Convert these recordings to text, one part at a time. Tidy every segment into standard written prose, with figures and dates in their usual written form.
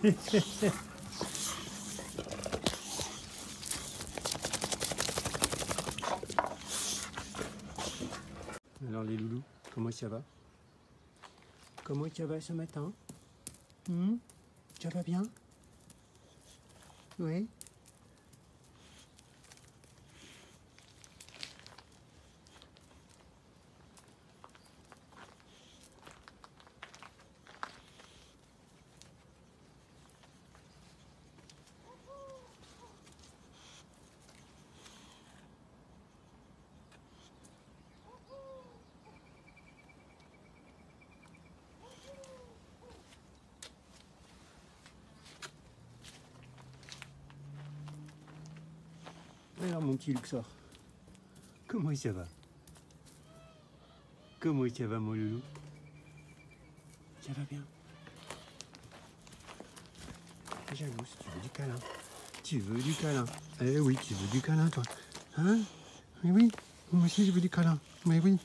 Alors les loulous, comment ça va? Comment ça va ce matin? Ça va bien? Oui? Alors mon petit Luxor, comment ça va? Comment ça va mon loulou? Ça va bien? T'es jalouse, tu veux du câlin? Tu veux du câlin? Eh oui, tu veux du câlin toi? Hein? Oui, oui, moi aussi je veux du câlin. Mais oui.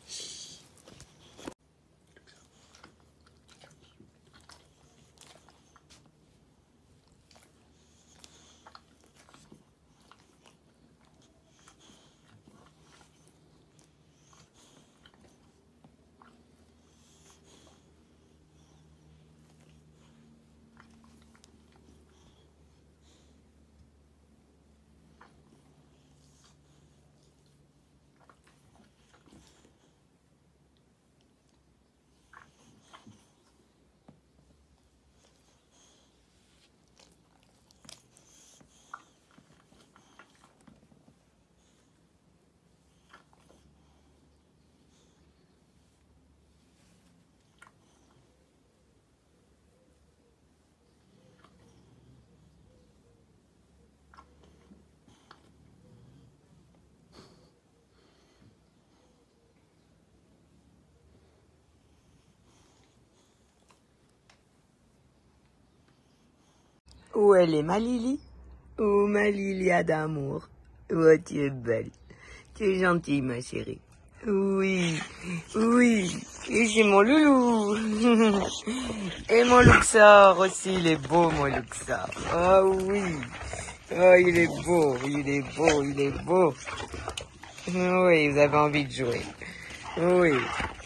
Où elle est, ma Lily? Oh, ma Lilia d'amour. Oh, tu es belle. Tu es gentille, ma chérie. Oui, oui. Et c'est mon loulou. Et mon Luxor aussi, il est beau, mon Luxor. Oh oui. Oh, il est beau, il est beau, il est beau. Oui, vous avez envie de jouer. Oui.